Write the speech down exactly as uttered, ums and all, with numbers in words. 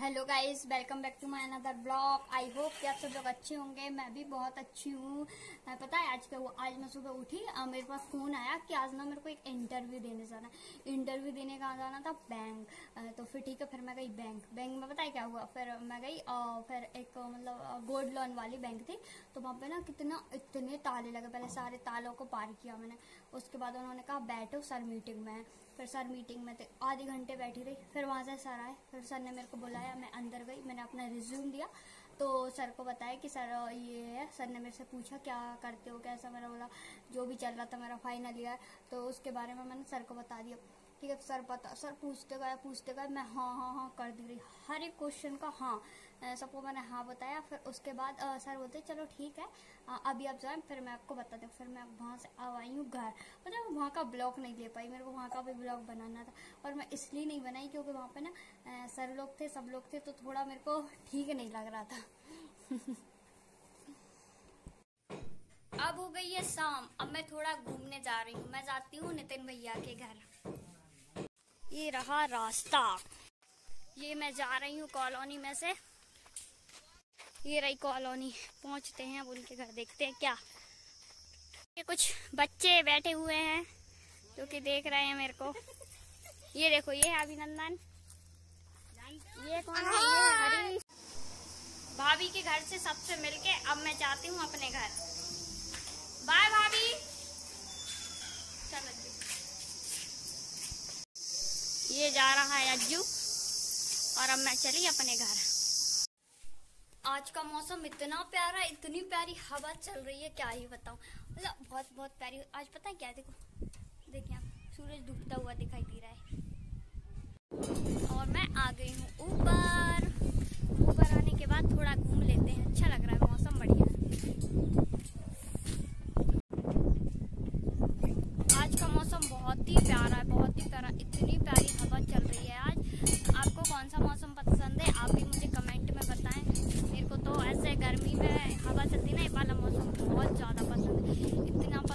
Hello guys, welcome back to my another blog. I hope कि आप सब लोग अच्छे होंगे। मैं भी बहुत अच्छी हूँ। पता है आज का वो आज मैं सुबह उठी, मेरे पास फोन आया कि आज ना मेरे को एक इंटरव्यू देने जाना है। इंटरव्यू देने का जाना था बैंक। तो फिर ठीक है, फिर मैं गई बैंक बैंक में। पता है क्या हुआ, फिर मैं गई और फिर एक मतलब गोल्ड लोन वाली बैंक थी। तो वहाँ पे ना कितना इतने ताले लगे, पहले सारे तालों को पार किया मैंने। उसके बाद उन्होंने कहा बैठो, सर मीटिंग में है। फिर सर मीटिंग में थे, आधे घंटे बैठी रही। फिर वहाँ से सर आए, फिर सर ने मेरे को बुलाया, मैं अंदर गई, मैंने अपना रिज्यूम दिया। तो सर को बताया कि सर ये है। सर ने मेरे से पूछा क्या करते हो, कैसा। मेरा बोला जो भी चल रहा था मेरा फाइनल ईयर, तो उसके बारे में मैंने सर को बता दिया। ठीक है, सर पता सर पूछते गए पूछते गए मैं हाँ हाँ हाँ कर दी रही, हर एक क्वेश्चन का हाँ सबको मैंने हाँ बताया। फिर उसके बाद आ, सर बोलते चलो ठीक है, आ, अभी आप जाएं, फिर मैं आपको बता दूँ। फिर मैं वहाँ से अब आई हूँ घर। मतलब वहाँ का ब्लॉग नहीं ले पाई, मेरे को वहाँ का भी ब्लॉग बनाना था। और मैं इसलिए नहीं बनाई क्योंकि वहाँ पे ना आ, सर लोग थे, सब लोग थे, तो थोड़ा मेरे को ठीक नहीं लग रहा था। अब हो गई है शाम, अब मैं थोड़ा घूमने जा रही हूँ। मैं जाती हूँ नितिन भैया के घर। ये रहा रास्ता, ये मैं जा रही हूँ कॉलोनी में से। ये रही कॉलोनी, पहुँचते हैं अब उनके घर, देखते हैं क्या। ये कुछ बच्चे बैठे हुए हैं जो कि देख रहे हैं मेरे को। ये देखो, ये है अभिनंदन। ये कौन है? ये हरी। भाभी के घर से सबसे मिलके अब मैं जाती हूँ अपने घर। बाय भाभी। चलो जी। ये जा रहा है अज्जू और अब मैं चली अपने घर। आज का मौसम इतना प्यारा, इतनी प्यारी हवा चल रही है, क्या ही बताऊं। मतलब बहुत बहुत प्यारी। आज पता है क्या, देखो देखिए आप, सूरज डूबता हुआ दिखाई दे रहा है। और मैं आ गई हूँ ऊपर। ऊपर आने के बाद थोड़ा घूम लेते हैं, अच्छा लग रहा है, मौसम बढ़िया है। आज का मौसम बहुत ही प्यारा है, बहुत ही प्यारा, इतनी प्यारी हवा चल रही है आज। आपको कौन सा मौसम पसंद है, आप भी मुझे कमेंट में बताएं। मेरे को तो ऐसे गर्मी में हवा चलती ना, ये वाला मौसम बहुत ज्यादा पसंद है। इतना